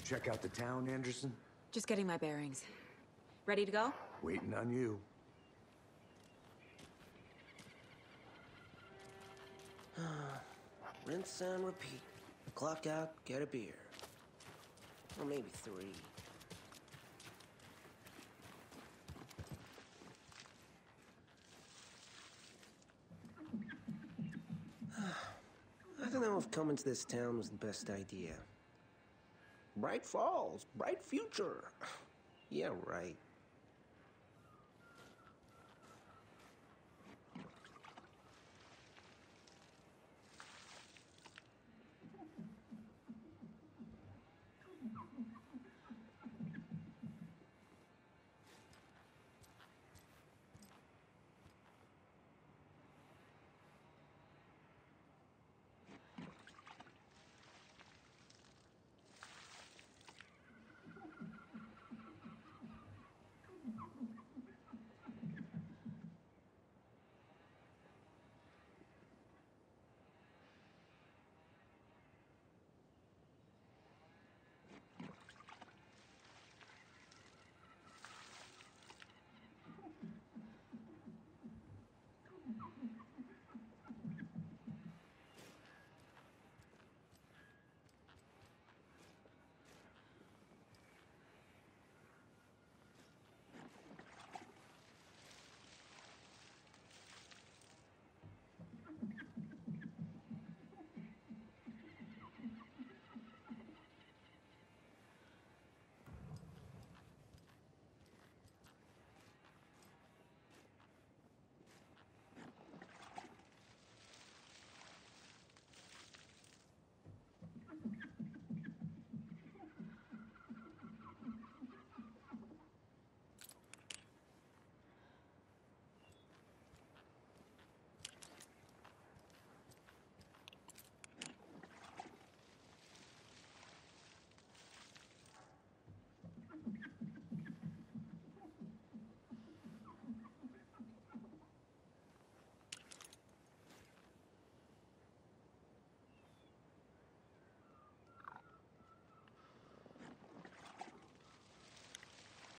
check out the town, Anderson? Just getting my bearings. Ready to go? Waiting on you. Rinse and repeat. Clock out, get a beer. Or maybe 3. I don't know if coming to this town was the best idea. Bright Falls, bright future. Yeah, right.